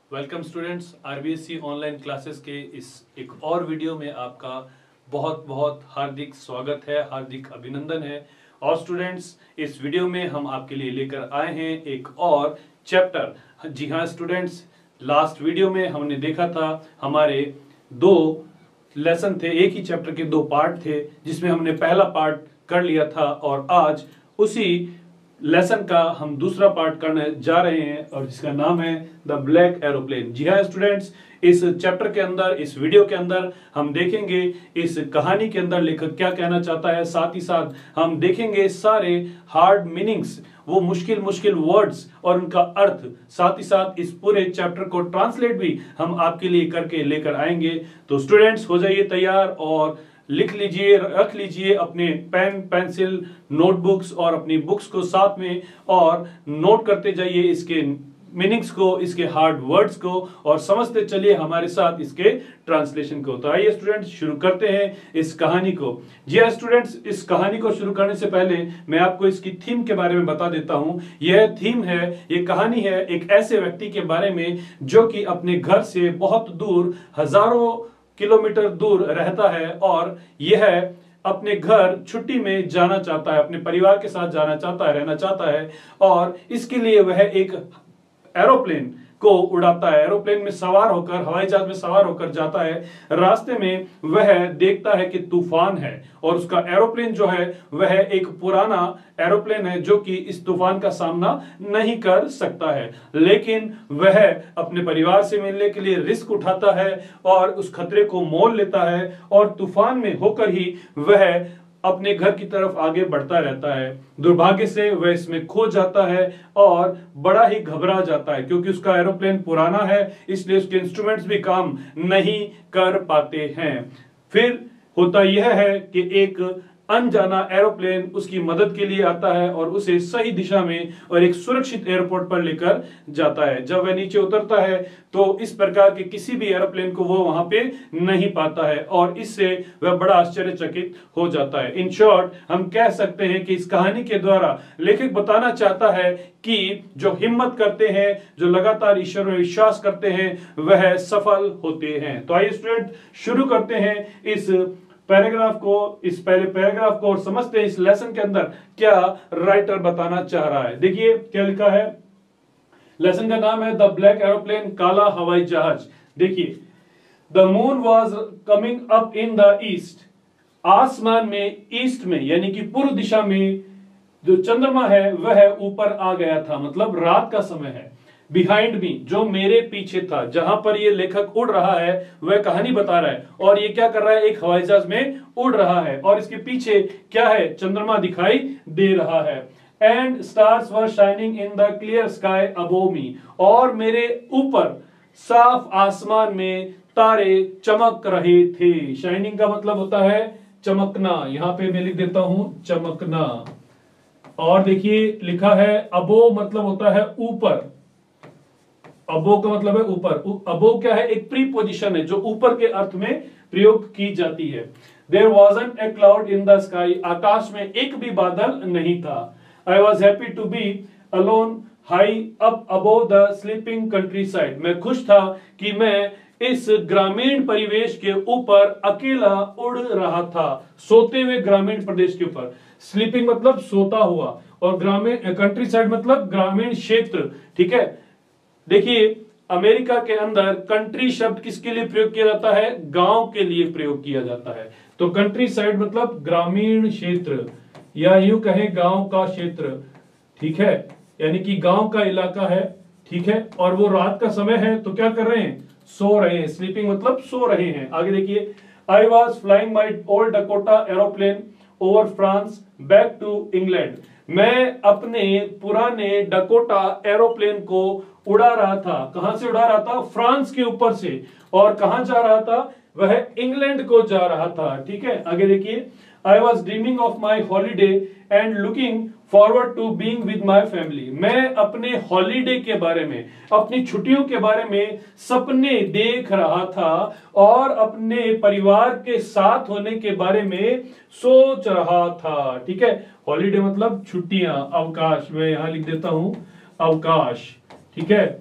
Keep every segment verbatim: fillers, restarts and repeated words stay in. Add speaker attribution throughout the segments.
Speaker 1: Welcome students, RBSC online classes के इस एक और वीडियो में आपका बहुत बहुत हार्दिक स्वागत है, हार्दिक अभिनंदन है। और स्टूडेंट्स, इस वीडियो में हम आपके लिए लेकर आए हैं एक और चैप्टर। जी हाँ स्टूडेंट्स, लास्ट वीडियो में हमने देखा था हमारे दो लेसन थे, एक ही चैप्टर के दो पार्ट थे, जिसमें हमने पहला पार्ट कर लिया था और आज उसी लेसन का हम दूसरा पार्ट करने जा रहे हैं और जिसका नाम है द ब्लैक एरोप्लेन। जी हाँ स्टूडेंट्स, इस चैप्टर के अंदर, इस वीडियो के अंदर हम देखेंगे इस कहानी के अंदर लेखक क्या कहना चाहता है। साथ ही साथ हम देखेंगे सारे हार्ड मीनिंग्स, वो मुश्किल मुश्किल वर्ड्स और उनका अर्थ। साथ ही साथ इस पूरे चैप्टर को ट्रांसलेट भी हम आपके लिए करके लेकर आएंगे। तो स्टूडेंट्स, हो जाइए तैयार और लिख लीजिए, रख लीजिए अपने पेन, पेंसिल, नोटबुक्स और अपनी बुक्स को साथ में और नोट करते जाइए इसके मीनिंग्स को, इसके हार्ड वर्ड्स को और समझते चलिए हमारे साथ इसके ट्रांसलेशन को। तो आइए स्टूडेंट्स, शुरू करते हैं इस कहानी को। जी हाँ स्टूडेंट्स, इस कहानी को शुरू करने से पहले मैं आपको इसकी थीम के बारे में बता देता हूं। यह थीम है, ये कहानी है एक ऐसे व्यक्ति के बारे में जो कि अपने घर से बहुत दूर, हजारों किलोमीटर दूर रहता है और यह अपने घर छुट्टी में जाना चाहता है, अपने परिवार के साथ जाना चाहता है, रहना चाहता है और इसके लिए वह एक एरोप्लेन को उड़ाता है। एरोप्लेन में सवार होकर, हवाई जहाज में सवार होकर जाता है। रास्ते में वह देखता है कि तूफान है और उसका एरोप्लेन जो है वह एक पुराना एरोप्लेन है जो कि इस तूफान का सामना नहीं कर सकता है। लेकिन वह अपने परिवार से मिलने के लिए रिस्क उठाता है और उस खतरे को मोल लेता है और तूफान में होकर ही वह अपने घर की तरफ आगे बढ़ता रहता है। दुर्भाग्य से वह इसमें खो जाता है और बड़ा ही घबरा जाता है क्योंकि उसका एरोप्लेन पुराना है, इसलिए उसके इंस्ट्रूमेंट्स भी काम नहीं कर पाते हैं। फिर होता यह है कि एक अनजाना एरोप्लेन उसकी मदद के लिए आता है और उसे सही दिशा में और एक सुरक्षित एयरपोर्ट पर लेकर जाता है। जब वह नीचे उतरता है तो इस प्रकार के किसी भी एरोप्लेन को वो वहां पे नहीं पाता है और इससे वह बड़ा आश्चर्यचकित हो जाता है। इन शॉर्ट, हम कह सकते हैं कि इस कहानी के द्वारा लेखक बताना चाहता है कि जो हिम्मत करते हैं, जो लगातार ईश्वर में विश्वास करते हैं, वह सफल होते हैं। तो आइए स्टूडेंट, शुरू करते हैं इस पैराग्राफ को, इस पहले पैराग्राफ को और समझते हैं इस लेसन के अंदर क्या राइटर बताना चाह रहा है। देखिए क्या लिखा है। लेसन का नाम है द ब्लैक एरोप्लेन, काला हवाई जहाज। देखिए, the moon was coming up in the east. आसमान में, ईस्ट में यानी कि पूर्व दिशा में जो चंद्रमा है वह ऊपर आ गया था, मतलब रात का समय है। बिहाइंड मी, जो मेरे पीछे था, जहां पर ये लेखक उड़ रहा है वह कहानी बता रहा है और ये क्या कर रहा है, एक हवाई जहाज में उड़ रहा है और इसके पीछे क्या है, चंद्रमा दिखाई दे रहा है। And stars were shining in the clear sky above me, और मेरे ऊपर साफ आसमान में तारे चमक रहे थे। शाइनिंग का मतलब होता है चमकना, यहां पे मैं लिख देता हूं चमकना। और देखिए लिखा है अबो, मतलब होता है ऊपर। अबो का मतलब है ऊपर। अबो क्या है, एक प्रीपोजिशन है जो ऊपर के अर्थ में प्रयोग की जाती है। There wasn't a cloud in the sky, आकाश में एक भी बादल नहीं था। I was happy to be alone high up above the sleeping countryside, मैं खुश था कि मैं इस ग्रामीण परिवेश के ऊपर अकेला उड़ रहा था, सोते हुए ग्रामीण प्रदेश के ऊपर। स्लीपिंग मतलब सोता हुआ और ग्रामीण, कंट्री साइड मतलब ग्रामीण क्षेत्र। ठीक है, देखिए अमेरिका के अंदर कंट्री शब्द किसके लिए प्रयोग किया जाता है, गांव के लिए प्रयोग किया जाता है। तो कंट्री साइड मतलब ग्रामीण क्षेत्र या यूं कहें गांव का क्षेत्र। ठीक है, यानी कि गांव का इलाका है। ठीक है, और वो रात का समय है तो क्या कर रहे हैं, सो रहे हैं। स्लीपिंग मतलब सो रहे हैं। आगे देखिए, I was flying my old Dakota aeroplane over France back to England, मैं अपने पुराने डकोटा एरोप्लेन को उड़ा रहा था। कहां से उड़ा रहा था, फ्रांस के ऊपर से। और कहां जा रहा था, वह इंग्लैंड को जा रहा था। ठीक है, आगे देखिए, I was dreaming of my holiday and looking forward to being with my family, मैं अपने हॉलीडे के बारे में, अपनी छुट्टियों के बारे में सपने देख रहा था और अपने परिवार के साथ होने के बारे में सोच रहा था। ठीक है, हॉलीडे मतलब छुट्टियां, अवकाश। मैं यहां लिख देता हूं अवकाश। ठीक है,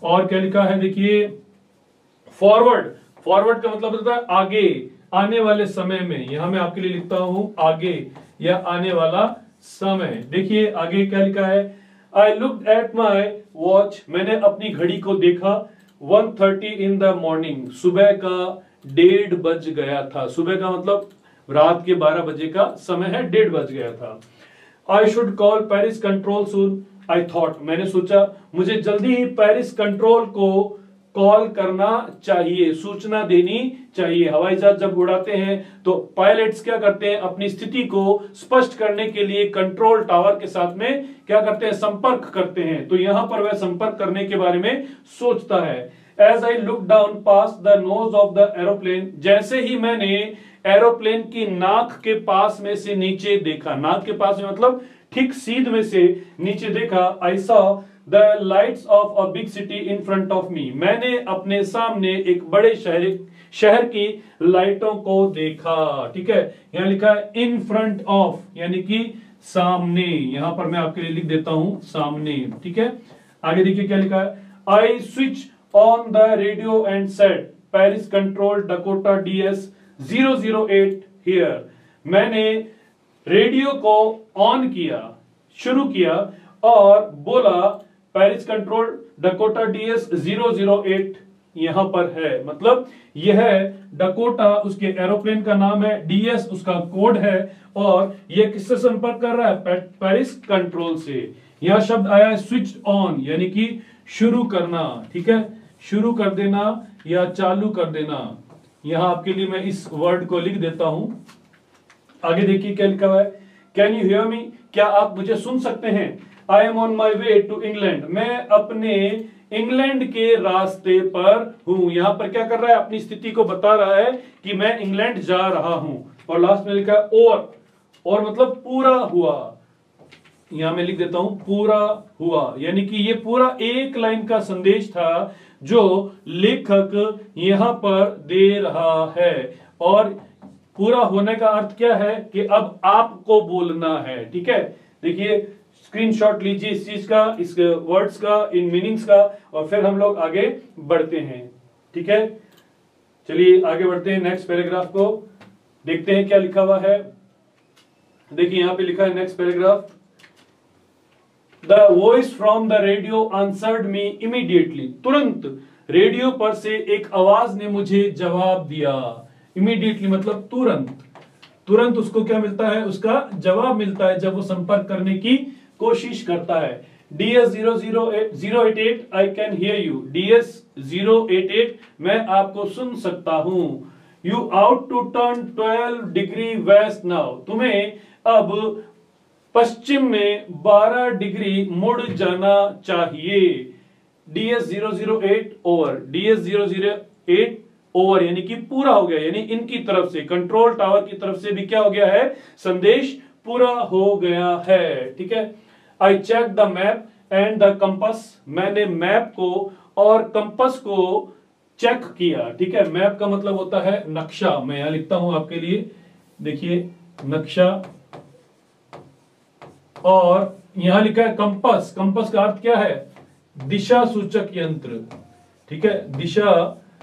Speaker 1: और क्या लिखा है देखिए फॉरवर्ड, फॉरवर्ड का मतलब होता है आगे, आने वाले समय में। यहां मैं आपके लिए लिखता हूं आगे या आने वाला समय। देखिए आगे क्या लिखा है, I looked at my watch, मैंने अपनी घड़ी को देखा, one thirty in the morning, सुबह का डेढ़ बज गया था। सुबह का मतलब रात के बारह बजे का समय है, डेढ़ बज गया था। I should call Paris control soon, I thought, मैंने सोचा मुझे जल्दी ही पेरिस कंट्रोल को कॉल करना चाहिए, सूचना देनी चाहिए। हवाई जहाज जब उड़ाते हैं तो पायलट्स क्या करते हैं, अपनी स्थिति को स्पष्ट करने के लिए कंट्रोल टावर के साथ में क्या करते हैं, संपर्क करते हैं। तो यहां पर वह संपर्क करने के बारे में सोचता है। As I look down past the nose of the aeroplane, जैसे ही मैंने एरोप्लेन की नाक के पास में से नीचे देखा, नाक के पास में मतलब ठीक सीध में से नीचे देखा, I saw the lights of a big city in front of me, मैंने अपने सामने एक बड़े शहर शहर की लाइटों को देखा। ठीक है, यहां लिखा है इन फ्रंट ऑफ यानी कि सामने, यहां पर मैं आपके लिए लिख देता हूं सामने। ठीक है, आगे देखिए क्या लिखा है, I switch on the radio and said Paris control Dakota D S zero zero eight here, मैंने रेडियो को ऑन किया, शुरू किया और बोला Paris control Dakota DS zero zero eight यहां पर है। मतलब यह डकोटा उसके एरोप्लेन का नाम है, डीएस उसका कोड है और यह किससे संपर्क कर रहा है, पेरिस कंट्रोल से। यह शब्द आया है स्विच ऑन यानी कि शुरू करना। ठीक है, शुरू कर देना या चालू कर देना। यहां आपके लिए मैं इस वर्ड को लिख देता हूं। आगे देखिए क्या लिखा हुआ है, कैन यू हियर मी, क्या आप मुझे सुन सकते हैं। I am on my way to England, मैं अपने इंग्लैंड के रास्ते पर हूं। यहां पर क्या कर रहा है, अपनी स्थिति को बता रहा है कि मैं इंग्लैंड जा रहा हूं। और लास्ट में लिखा है और, और मतलब पूरा हुआ। यहां मैं लिख देता हूं पूरा हुआ, यानी कि ये पूरा एक लाइन का संदेश था जो लेखक यहां पर दे रहा है। और पूरा होने का अर्थ क्या है कि अब आपको बोलना है। ठीक है, देखिए स्क्रीनशॉट लीजिए इस चीज का, इस वर्ड्स का, इन मीनिंग्स का, और फिर हम लोग आगे बढ़ते हैं। ठीक है, चलिए आगे बढ़ते हैं। नेक्स्ट पैराग्राफ को देखते हैं क्या लिखा हुआ है। देखिए यहां पे लिखा है next paragraph, the voice from the radio answered me immediately, तुरंत रेडियो पर से एक आवाज ने मुझे जवाब दिया। इमीडिएटली मतलब तुरंत, तुरंत उसको क्या मिलता है, उसका जवाब मिलता है जब वो संपर्क करने की कोशिश करता है। D S zero zero zero eight eight I can hear you, D S zero eight eight मैं आपको सुन सकता हूं। You ought to turn twelve degree west now, तुम्हें अब पश्चिम में बारह डिग्री मुड़ जाना चाहिए। D S zero zero eight over, D S zero zero eight over यानी कि पूरा हो गया, यानी इनकी तरफ से, कंट्रोल टावर की तरफ से भी क्या हो गया है, संदेश पूरा हो गया है। ठीक है, I check the map and the compass, मैंने मैप को और कंपस को चेक किया। ठीक है, मैप का मतलब होता है नक्शा, मैं यहां लिखता हूं आपके लिए, देखिए नक्शा, और यहां लिखा है कंपस, कंपस का अर्थ क्या है, दिशा सूचक यंत्र। ठीक है, दिशा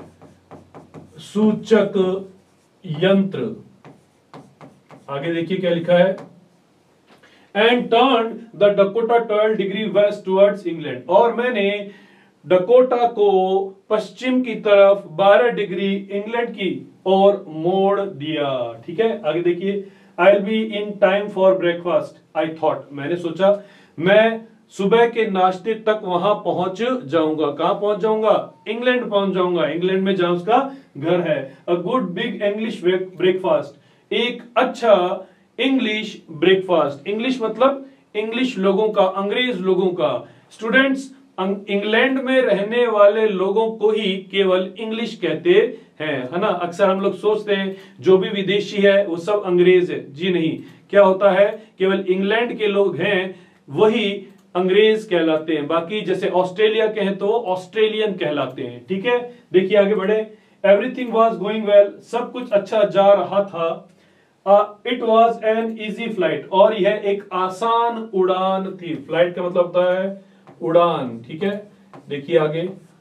Speaker 1: सूचक यंत्र। आगे देखिए क्या लिखा है, and turn the Dakota twelve degree west towards England, और मैंने डकोटा को पश्चिम की तरफ बारह डिग्री इंग्लैंड की ओर मोड़ दिया। ठीक है, आगे देखिए, I will be in time for breakfast I thought, मैंने सोचा मैं सुबह के नाश्ते तक वहां पहुंच जाऊंगा। कहां पहुंच जाऊंगा, इंग्लैंड पहुंच जाऊंगा, इंग्लैंड में जहां उसका घर है। A good big English breakfast, एक अच्छा इंग्लिश ब्रेकफास्ट। इंग्लिश मतलब इंग्लिश लोगों का, अंग्रेज लोगों का। स्टूडेंट्स, इंग्लैंड में रहने वाले लोगों को ही केवल इंग्लिश कहते हैं, है ना। अक्सर हम लोग सोचते हैं जो भी विदेशी है वो सब अंग्रेज है, जी नहीं। क्या होता है, केवल इंग्लैंड के लोग हैं वही अंग्रेज कहलाते हैं, बाकी जैसे ऑस्ट्रेलिया के हैं तो ऑस्ट्रेलियन कहलाते हैं। ठीक है, देखिए आगे बढ़े। एवरीथिंग वॉज गोइंग वेल, सब कुछ अच्छा जा रहा था। It was an easy flight, और यह एक आसान उड़ान थी। फ्लाइट का मतलब होता है उड़ान। ठीक है, देखिए आगे,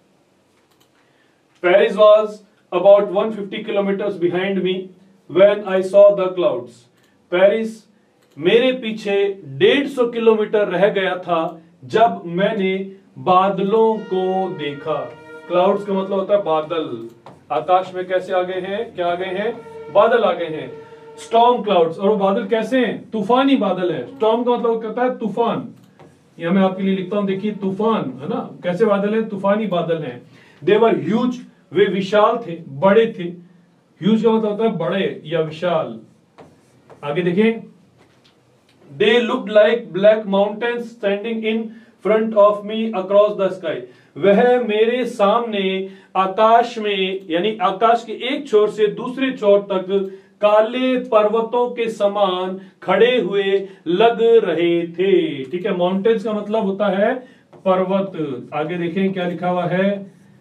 Speaker 1: Paris was about one hundred fifty kilometers behind me when I saw the clouds. Paris मेरे पीछे डेढ़ सौ किलोमीटर रह गया था जब मैंने बादलों को देखा। क्लाउड्स का मतलब होता है बादल। आकाश में कैसे आ गए हैं? क्या आ गए हैं? बादल आ गए हैं। स्टॉर्म क्लाउड्स, और वो बादल कैसे हैं? तूफानी बादल है। स्टॉर्म का मतलब कहता है तूफान। यह मैं आपके लिए लिखता हूं, देखिए तूफान है ना, कैसे बादल है? तूफानी बादल हैं। दे वर ह्यूज, वे विशाल थे, बड़े थे। ह्यूज का मतलब होता है बड़े या विशाल। आगे देखें, they looked like black mountains standing in front of me across the sky. वह मेरे सामने आकाश में, यानी आकाश के एक छोर से दूसरे छोर तक काले पर्वतों के समान खड़े हुए लग रहे थे। ठीक है, माउंटेन्स का मतलब होता है पर्वत। आगे देखें क्या लिखा हुआ है।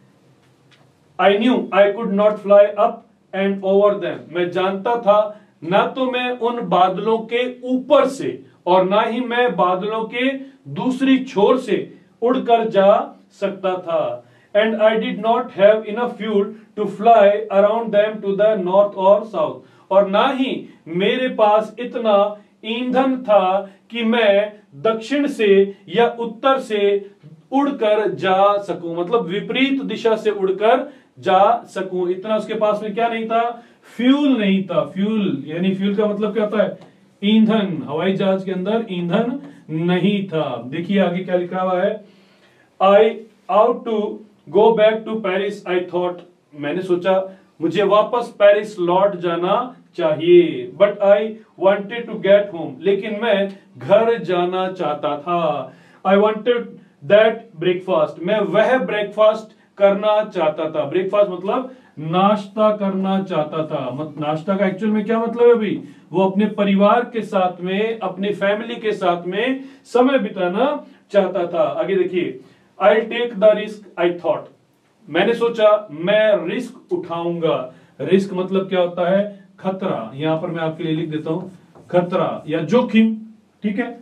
Speaker 1: I knew I could not fly up and over them. मैं जानता था ना तो मैं उन बादलों के ऊपर से और ना ही मैं बादलों के दूसरी छोर से उड़कर जा सकता था। And I did not have enough fuel to fly around them to the north और साउथ। और ना ही मेरे पास इतना ईंधन था कि मैं दक्षिण से या उत्तर से उड़कर जा सकूं, मतलब विपरीत दिशा से उड़कर जा सकूं। इतना उसके पास में क्या नहीं था? फ्यूल नहीं था। फ्यूल यानी फ्यूल का मतलब क्या होता है? ईंधन। हवाई जहाज के अंदर ईंधन नहीं था। देखिए आगे क्या लिखा हुआ है। I ought to go back to Paris I thought. मैंने सोचा मुझे वापस पेरिस लौट जाना चाहिए। But I wanted to get home, लेकिन मैं घर जाना चाहता था। आई वॉन्टेड दैट ब्रेकफास्ट, मैं वह ब्रेकफास्ट करना चाहता था। ब्रेकफास्ट मतलब नाश्ता करना चाहता था। मत नाश्ता का एक्चुअल में क्या मतलब है भाई? वो अपने परिवार के साथ में, अपनी फैमिली के साथ में समय बिताना चाहता था। आगे देखिए, I take the risk I thought. मैंने सोचा मैं रिस्क उठाऊंगा। रिस्क मतलब क्या होता है? खतरा। यहां पर मैं आपके लिए लिख देता हूं, खतरा या जोखिम। ठीक है।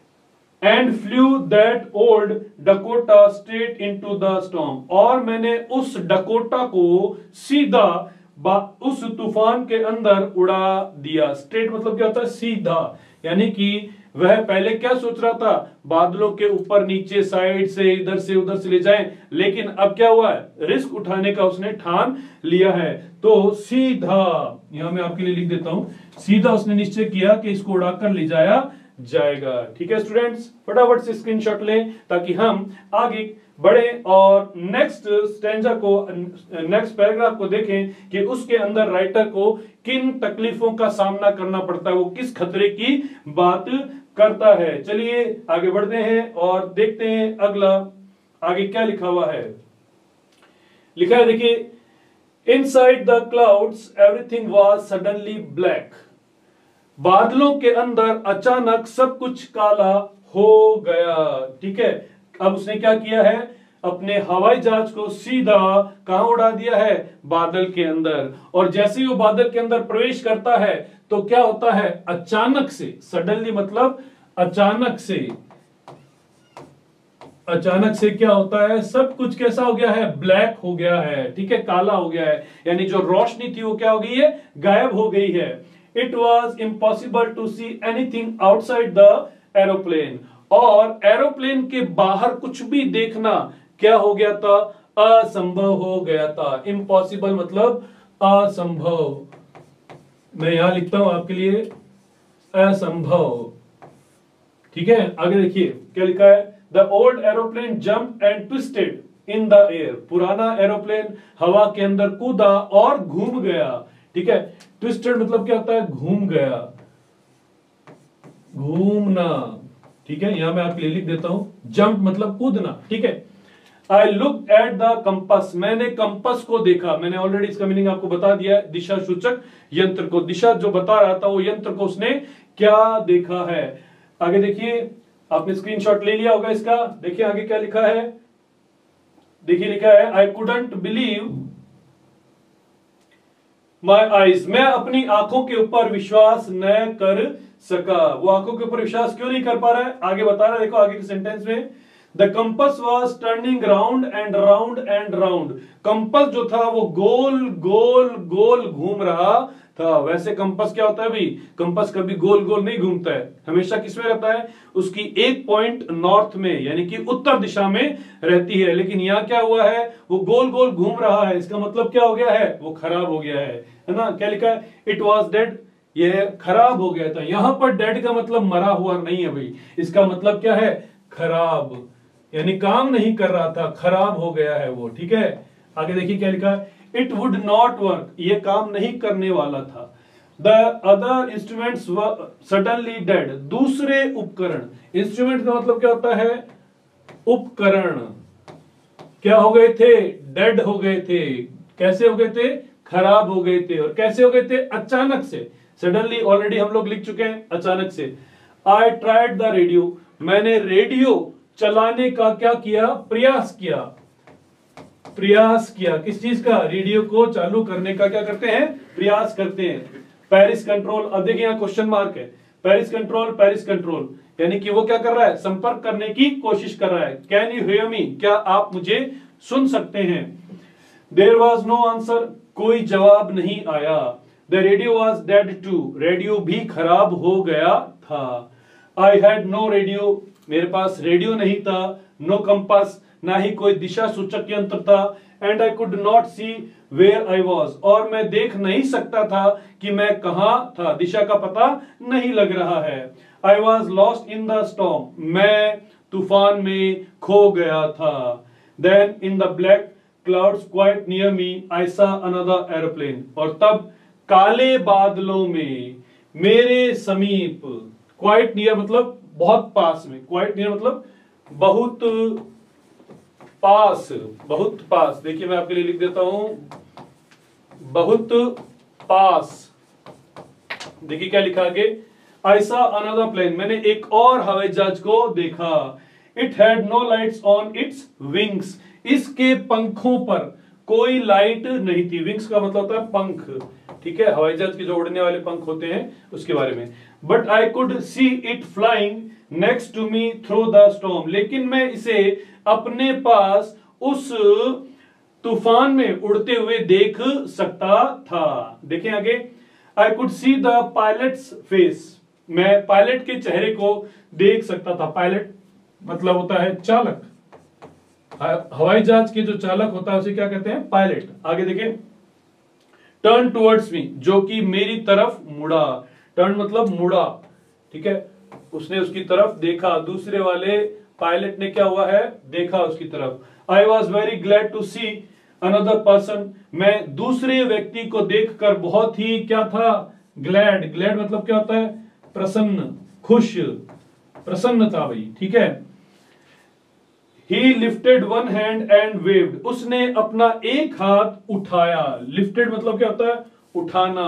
Speaker 1: And flew that old Dakota straight into the storm. और मैंने उस डकोटा को सीधा उस तूफान के अंदर उड़ा दिया। स्ट्रेट मतलब क्या होता है? सीधा। यानी कि वह पहले क्या सोच रहा था? बादलों के ऊपर नीचे, साइड से, इधर से उधर से ले जाएं, लेकिन अब क्या हुआ है? रिस्क उठाने का उसने ठान लिया है। तो सीधा, यहां मैं आपके लिए लिख देता हूं, सीधा उसने निश्चय किया कि इसको उड़ाकर ले जाया जाएगा। ठीक है स्टूडेंट्स, फटाफट से स्क्रीनशॉट लें ताकि हम आगे बढ़े और नेक्स्ट स्टैंजा को, नेक्स्ट पैराग्राफ को देखें कि उसके अंदर राइटर को किन तकलीफों का सामना करना पड़ता है, वो किस खतरे की बात करता है। चलिए आगे बढ़ते हैं और देखते हैं अगला आगे क्या लिखा हुआ है। लिखा है देखिए, inside the clouds everything was suddenly black. बादलों के अंदर अचानक सब कुछ काला हो गया। ठीक है, अब उसने क्या किया है? अपने हवाई जहाज को सीधा कहां उड़ा दिया है? बादल के अंदर। और जैसे ही वो बादल के अंदर प्रवेश करता है तो क्या होता है? अचानक से, सडनली मतलब अचानक से, अचानक से क्या होता है? सब कुछ कैसा हो गया है? ब्लैक हो गया है। ठीक है, काला हो गया है, यानी जो रोशनी थी वो क्या हो गई है? गायब हो गई है। It was impossible to see anything outside the aeroplane. और एरोप्लेन के बाहर कुछ भी देखना क्या हो गया था? असंभव हो गया था। इम्पॉसिबल मतलब असंभव। मैं यहां लिखता हूं आपके लिए, असंभव। ठीक है, आगे देखिए क्या लिखा है। The old aeroplane jump and twisted in the air. पुराना एरोप्लेन हवा के अंदर कूदा और घूम गया। ठीक है, ट्विस्टेड मतलब क्या होता है? घूम गया, घूमना। ठीक है, यहां मैं आपके लिए लिख देता हूं, जंप मतलब कूदना। ठीक है, I look at the compass. मैंने कंपस को देखा। मैंने ऑलरेडी इसका मीनिंग आपको बता दिया है, दिशा सूचक यंत्र को। दिशा जो बता रहा था वो यंत्र को उसने क्या देखा है। आगे देखिए, आपने स्क्रीनशॉट ले लिया होगा इसका। देखिए आगे क्या लिखा है। देखिए लिखा है, I couldn't believe my eyes. मैं अपनी आंखों के ऊपर विश्वास न कर सका। वो आंखों के ऊपर विश्वास क्यों नहीं कर पा रहा है? आगे बता रहा है, देखो आगे के सेंटेंस में। The compass was turning round and round and round. Compass जो था वो गोल गोल गोल घूम रहा था। वैसे कंपस क्या होता है भाई, कंपस कभी गोल गोल नहीं घूमता है, हमेशा किसमें रहता है, उसकी एक पॉइंट नॉर्थ में यानी कि उत्तर दिशा में रहती है। लेकिन यहाँ क्या हुआ है, वो गोल गोल घूम रहा है, इसका मतलब क्या हो गया है, वो खराब हो गया है, है ना। क्या लिखा है, इट वॉज डेड, ये खराब हो गया था। यहां पर डेड का मतलब मरा हुआ नहीं है भाई, इसका मतलब क्या है, खराब, यानी काम नहीं कर रहा था, खराब हो गया है वो, ठीक है। आगे देखिए क्या लिखा है, इट वुड नॉट वर्क, ये काम नहीं करने वाला था। The other instruments were suddenly dead, दूसरे उपकरण, इंस्ट्रूमेंट का मतलब क्या होता है, उपकरण, क्या हो गए थे, डेड हो गए थे। कैसे हो गए थे, खराब हो गए थे। और कैसे हो गए थे, अचानक से, सडनली ऑलरेडी हम लोग लिख चुके हैं, अचानक से। आई ट्राइड द रेडियो, मैंने रेडियो चलाने का क्या किया, प्रयास किया, प्रयास किया, किस चीज का, रेडियो को चालू करने का क्या करते हैं, प्रयास करते हैं। पेरिस कंट्रोल, अब देखिए यहां क्वेश्चन मार्क है, पेरिस कंट्रोल, पेरिस कंट्रोल, यानी कि वो क्या कर रहा है, संपर्क करने की कोशिश कर रहा है। कैन यू हियर मी, क्या आप मुझे सुन सकते हैं। देयर वॉज नो आंसर, कोई जवाब नहीं आया। The radio was dead too, radio भी खराब हो गया था। आई हैड नो रेडियो, मेरे पास रेडियो नहीं था। नो कंपास, ना ही कोई दिशा सूचक यंत्र था। And I could not see where I was, और मैं देख नहीं सकता था कि मैं कहां था, दिशा का पता नहीं लग रहा है। I was lost in the storm, मैं तूफान में खो गया था। Then in the black clouds quite near me I saw another aeroplane, और तब काले बादलों में मेरे समीप, क्वाइट नियर मतलब बहुत पास में, क्वाइट नियर मतलब बहुत पास, बहुत पास। देखिए मैं आपके लिए लिख देता हूं, बहुत पास। देखिए क्या लिखा आगे, आई सॉ अनदर प्लेन, मैंने एक और हवाई जहाज को देखा। It had no lights on its wings, इसके पंखों पर कोई लाइट नहीं थी। विंग्स का मतलब होता है पंख, ठीक है, हवाई जहाज के जो उड़ने वाले पंख होते हैं उसके बारे में। But I could see it flying next to me through the storm, लेकिन मैं इसे अपने पास उस तूफान में उड़ते हुए देख सकता था। देखें आगे, I could see the pilot's face, मैं पायलट के चेहरे को देख सकता था। पायलट मतलब होता है चालक, हवाई जहाज के जो चालक होता है उसे क्या कहते हैं, पायलट। आगे देखें, टर्न टुवर्ड्स मी, जो कि मेरी तरफ मुड़ा। टर्न मतलब मुड़ा, ठीक है, उसने उसकी तरफ देखा, दूसरे वाले पायलट ने क्या हुआ है, देखा उसकी तरफ। I was very glad to see another person, मैं दूसरे व्यक्ति को देखकर बहुत ही क्या था, ग्लैड, ग्लैड मतलब क्या होता है, प्रसन्न, खुश, प्रसन्न था भाई, ठीक है। He lifted one hand and waved, उसने अपना एक हाथ उठाया। लिफ्टेड मतलब क्या होता है, उठाना,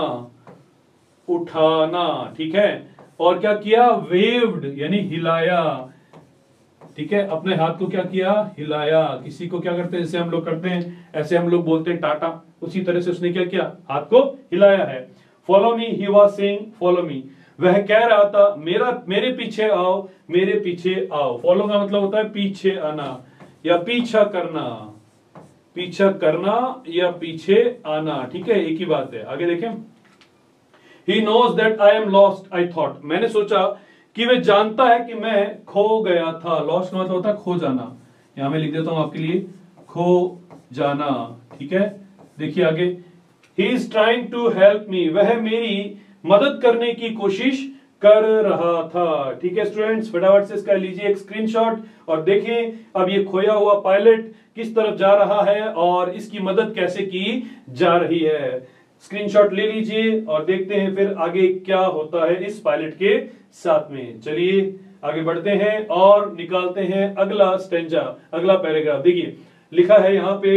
Speaker 1: उठाना, ठीक है। और क्या किया, वेव्ड यानी हिलाया, ठीक है, अपने हाथ को क्या किया, हिलाया। किसी को क्या करते हैं, जैसे हम लोग करते हैं, ऐसे हम लोग बोलते हैं टाटा, उसी तरह से उसने क्या किया, हाथ को हिलाया है। Follow me, he was saying follow me, वह कह रहा था मेरा मेरे पीछे आओ, मेरे पीछे आओ। फॉलो का मतलब होता है पीछे आना या पीछा करना, पीछा करना या पीछे आना, ठीक है, एक ही बात है। आगे देखें, he knows that I am lost I thought, मैंने सोचा कि वह जानता है कि मैं खो गया था। लॉस्ट का मतलब होता है खो जाना, यहां मैं लिख देता हूं आपके लिए, खो जाना, ठीक है। देखिए आगे, he is trying to help me, वह मेरी मदद करने की कोशिश कर रहा था, ठीक है स्टूडेंट्स। फटाफट से इसका लीजिए एक स्क्रीनशॉट और देखें अब ये खोया हुआ पायलट किस तरफ जा रहा है और इसकी मदद कैसे की जा रही है। स्क्रीनशॉट ले लीजिए और देखते हैं फिर आगे क्या होता है इस पायलट के साथ में। चलिए आगे बढ़ते हैं और निकालते हैं अगला स्टेंजा, अगला पैराग्राफ। देखिए लिखा है यहां पे,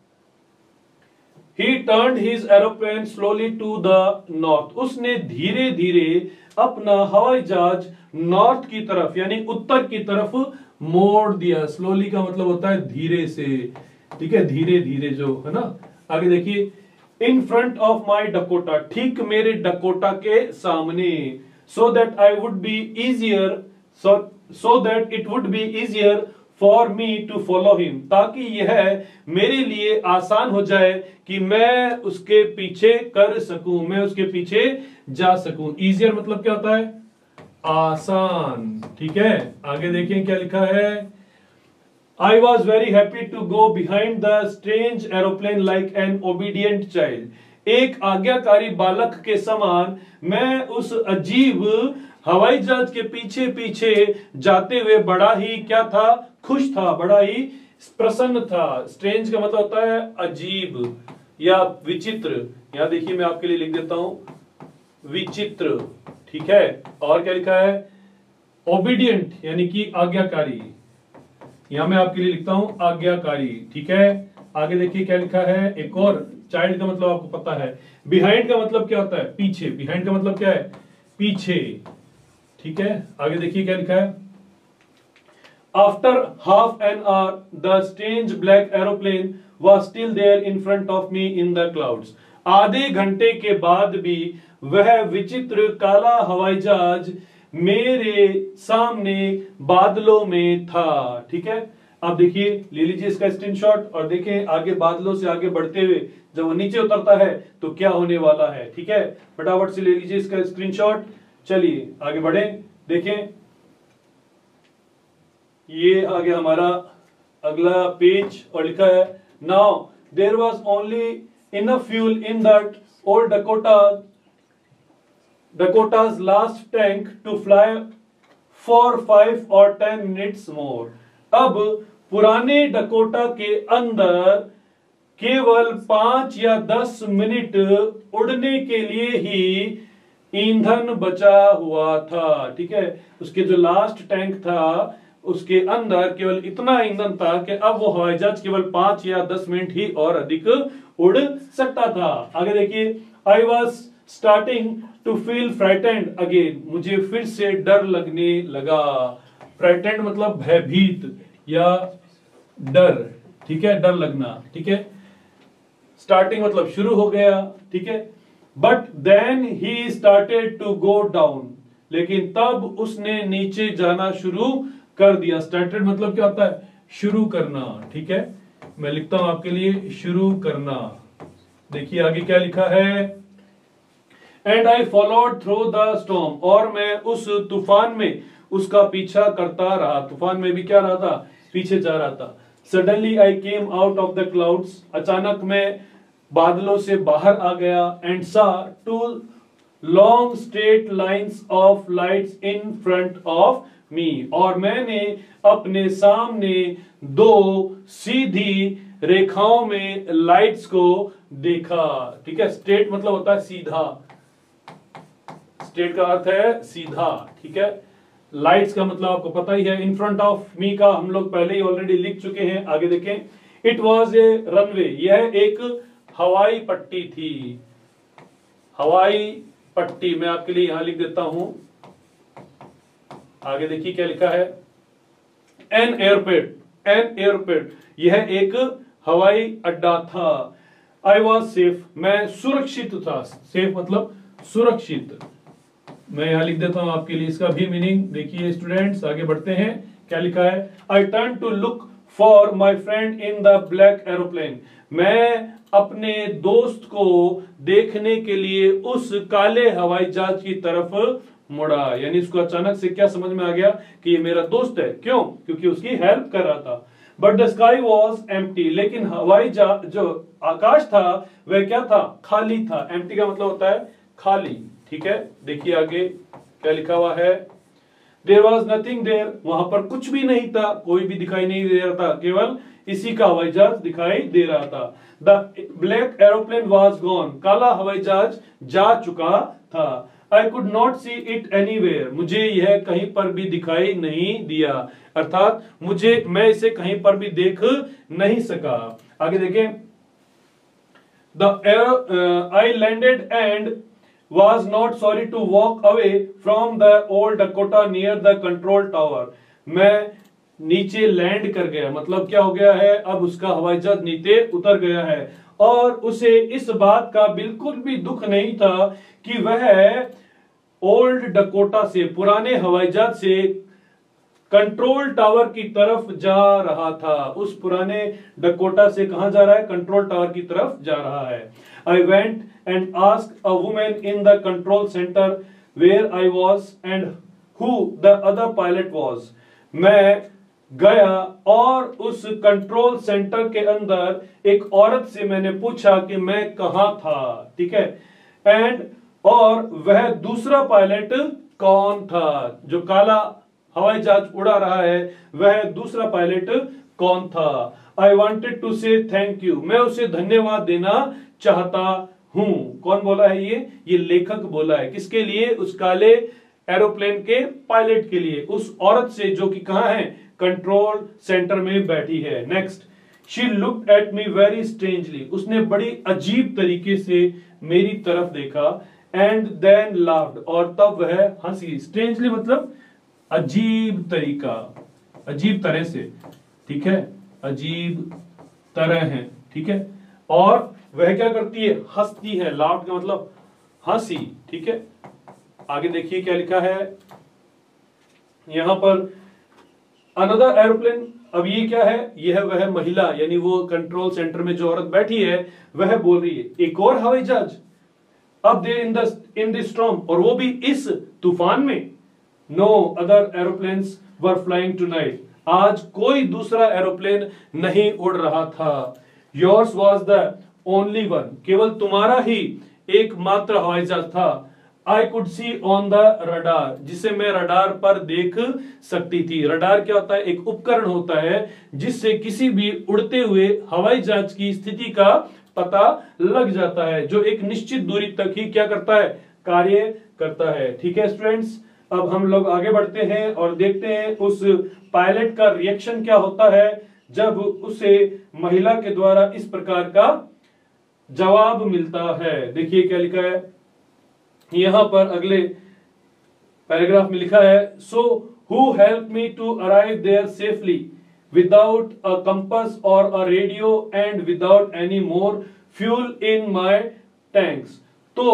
Speaker 1: He turned his aeroplane slowly to the north, उसने धीरे धीरे अपना हवाई जहाज नॉर्थ की तरफ यानी उत्तर की तरफ मोड़ दिया। स्लोली का मतलब होता है धीरे से, ठीक है, धीरे धीरे जो है ना। आगे देखिए, in front of my Dakota, ठीक मेरे डकोटा के सामने। So that I would be easier so that it would be easier for me to follow him, ताकि यह मेरे लिए आसान हो जाए कि मैं उसके पीछे कर सकूं, मैं उसके पीछे जा सकूं। इजियर मतलब क्या होता है? आसान। ठीक है, आगे देखें क्या लिखा है। I was very happy to go behind the strange aeroplane like an obedient child. एक आज्ञाकारी बालक के समान मैं उस अजीब हवाई जहाज के पीछे पीछे जाते हुए बड़ा ही क्या था? खुश था, बड़ा ही प्रसन्न था। स्ट्रेंज का मतलब होता है अजीब या विचित्र। यहां देखिए मैं आपके लिए लिख देता हूं, विचित्र। ठीक है, और क्या लिखा है? ओबीडियंट यानी कि आज्ञाकारी। यहां मैं आपके लिए लिखता हूं आज्ञाकारी। ठीक है, आगे देखिए क्या लिखा है एक और। चाइल्ड का मतलब आपको पता है। बिहाइंड का मतलब क्या होता है? पीछे। बिहाइंड का मतलब क्या है? पीछे। ठीक है, आगे देखिए क्या लिखा है। After half an hour the strange black aeroplane was still there in front of me in the clouds. आधे घंटे के बाद भी वह विचित्र काला हवाई जहाज मेरे सामने बादलों में था। ठीक है, अब देखिए ले लीजिए इसका स्क्रीनशॉट और देखें आगे बादलों से आगे बढ़ते हुए जब वो नीचे उतरता है तो क्या होने वाला है। ठीक है, फटाफट से ले लीजिए इसका स्क्रीनशॉट। चलिए आगे बढ़े, देखें ये आगे हमारा अगला पेज और लिखा है now there was only enough fuel in that old Dakota Dakota's last tank to fly for five or ten minutes more. अब पुराने डकोटा के अंदर केवल पांच या दस मिनट उड़ने के लिए ही ईंधन बचा हुआ था। ठीक है, उसके जो लास्ट टैंक था उसके अंदर केवल इतना ईंधन था कि अब वो हवाई जहाज केवल पांच या दस मिनट ही और अधिक उड़ सकता था। आगे देखिए, I was starting to feel frightened again, मुझे फिर से डर लगने लगा। फ्राइटेंड मतलब भयभीत या डर। ठीक है, डर लगना। ठीक है, स्टार्टिंग मतलब शुरू हो गया। ठीक है, but then he started to go down, लेकिन तब उसने नीचे जाना शुरू कर दिया। स्टार्टेड मतलब क्या होता है? शुरू करना। ठीक है, मैं लिखता हूं आपके लिए शुरू करना। देखिए आगे क्या लिखा है। And I followed through the storm, और मैं उस तूफान में उसका पीछा करता रहा। तूफान में भी क्या रहा था? पीछे जा रहा था। Suddenly I came out of the clouds, अचानक मैं बादलों से बाहर आ गया। And saw two long straight lines of lights in front of me, और मैंने अपने सामने दो सीधी रेखाओं में लाइट्स को देखा। ठीक है, स्ट्रेट मतलब होता है सीधा, स्ट्रेट का अर्थ है सीधा। ठीक है, लाइट्स का मतलब आपको पता ही है। इन फ्रंट ऑफ मी का हम लोग पहले ही ऑलरेडी लिख चुके हैं। आगे देखें, इट वॉज ए रनवे, यह एक हवाई पट्टी थी। हवाई पट्टी मैं आपके लिए यहां लिख देता हूं। आगे देखिए क्या लिखा है। एन एयरपोर्ट, एन एयरपोर्ट, यह एक हवाई अड्डा था। आई वॉज सेफ, मैं सुरक्षित था। सेफ मतलब सुरक्षित। मैं यहां लिख देता हूं आपके लिए इसका भी मीनिंग। देखिए स्टूडेंट्स आगे बढ़ते हैं, क्या लिखा है। I turn to look for my friend in the black aeroplane, मैं अपने दोस्त को देखने के लिए उस काले हवाई जहाज की तरफ मुड़ा। यानी उसको अचानक से क्या समझ में आ गया कि ये मेरा दोस्त है। क्यों? क्योंकि उसकी हेल्प कर रहा था। But the sky was empty, लेकिन हवाई जहाज जो आकाश था वह क्या था? खाली था। एम्प्टी का मतलब होता है खाली। ठीक है, देखिए आगे क्या लिखा हुआ है। देयर वॉज नथिंग देयर, वहां पर कुछ भी नहीं था, कोई भी दिखाई नहीं दे रहा था, केवल इसी का हवाई जहाज दिखाई दे रहा था। The black aeroplane was gone, काला हवाई जहाज जा चुका था। I could not see it anywhere, मुझे यह कहीं पर भी दिखाई नहीं दिया, अर्थात मुझे मैं इसे कहीं पर भी देख नहीं सका। आगे देखें, the air I landed and was not sorry to walk away from the old Dakota near the control tower. मैं नीचे लैंड कर गया, मतलब क्या हो गया है? अब उसका हवाई जहाज नीचे उतर गया है और उसे इस बात का बिल्कुल भी दुख नहीं था कि वह ओल्ड डकोटा से, पुराने हवाई जहाज से कंट्रोल टावर की तरफ जा रहा था। उस पुराने डकोटा से कहां जा रहा है? कंट्रोल टावर की तरफ जा रहा है। I went and asked a woman in the control centre where I was and who the other pilot was. मैं गया और उस कंट्रोल सेंटर के अंदर एक औरत से मैंने पूछा कि मैं कहां था, ठीक है, एंड और वह दूसरा पायलट कौन था? जो काला हवाई जहाज उड़ा रहा है वह दूसरा पायलट कौन था? I wanted to say thank you, मैं उसे धन्यवाद देना चाहता हूं। कौन बोला है ये? ये लेखक बोला है। किसके लिए? उस काले एरोप्लेन के पायलट के लिए, उस औरत से जो कि कहां है? कंट्रोल सेंटर में बैठी है। Next, she looked at me very strangely, उसने बड़ी अजीब तरीके से मेरी तरफ देखा, एंड देन लाफ्ड, और तब वह हंसी। स्ट्रेंजली मतलब अजीब तरीका, अजीब तरह से, ठीक है, अजीब तरह है, ठीक है, और वह क्या करती है? हंसती है। लाफ्ड का मतलब हंसी, ठीक है। आगे देखिए क्या लिखा है यहां पर, अनदर एरोप्लेन। अब ये क्या है? यह वह महिला, यानी वो कंट्रोल सेंटर में जो औरत बैठी है वह बोल रही है, एक और हवाई जहाज अब there in the in the storm, और वो भी इस तूफान में। No other aeroplanes were flying tonight, आज कोई दूसरा एरोप्लेन नहीं उड़ रहा था। Yours was the only one, केवल तुम्हारा ही एकमात्र हवाई जहाज था। I could see on the radar, जिसे मैं रडार पर देख सकती थी। रडार क्या होता है? एक उपकरण होता है जिससे किसी भी उड़ते हुए हवाई जहाज की स्थिति का पता लग जाता है, जो एक निश्चित दूरी तक ही क्या करता है? कार्य करता है। ठीक है स्टूडेंट्स, अब हम लोग आगे बढ़ते हैं और देखते हैं उस पायलट का रिएक्शन क्या होता है जब उसे महिला के द्वारा इस प्रकार का जवाब मिलता है। देखिए क्या लिखा है यहां पर अगले पैराग्राफ में लिखा है, so who help me to arrive there safely without a compass और a radio and without any more fuel in my tanks. तो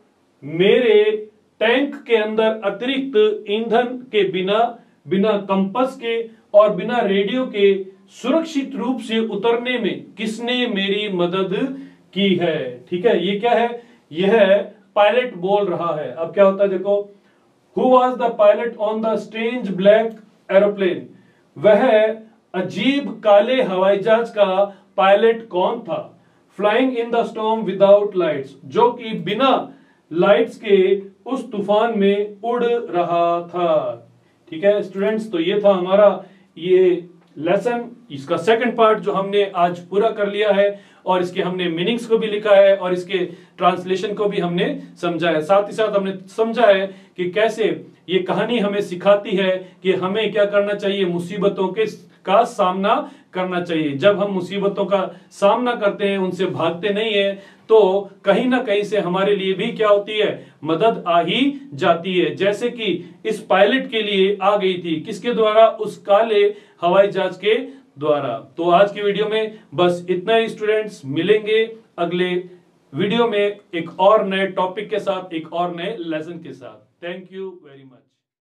Speaker 1: मेरे टैंक के अंदर अतिरिक्त ईंधन के बिना, बिना कंपास के और बिना रेडियो के सुरक्षित रूप से उतरने में किसने मेरी मदद की है। ठीक है, ये क्या है? यह पायलट बोल रहा है। अब क्या होता है देखो, who was the pilot on the strange black aeroplane, वह अजीब काले हवाई जहाज का पायलट कौन था? Flying in the storm without lights, जो कि बिना लाइट्स के उस तूफान में उड़ रहा था। ठीक है स्टूडेंट्स, तो ये था हमारा ये लेसन, इसका सेकंड पार्ट जो हमने आज पूरा कर लिया है, और इसके हमने मीनिंग्स को भी लिखा है और इसके ट्रांसलेशन को भी हमने समझा है। साथ ही साथ हमने समझा है कि कैसे ये कहानी हमें सिखाती है कि हमें क्या करना चाहिए, मुसीबतों के का सामना करना चाहिए। जब हम मुसीबतों का सामना करते हैं, उनसे भागते नहीं है, तो कहीं ना कहीं से हमारे लिए भी क्या होती है, मदद आ ही जाती है। जैसे कि इस पायलट के लिए आ गई थी, किसके द्वारा? उस काले हवाई जहाज के द्वारा। तो आज की वीडियो में बस इतना ही स्टूडेंट्स, मिलेंगे अगले वीडियो में एक और नए टॉपिक के साथ, एक और नए लेसन के साथ। Thank you very much.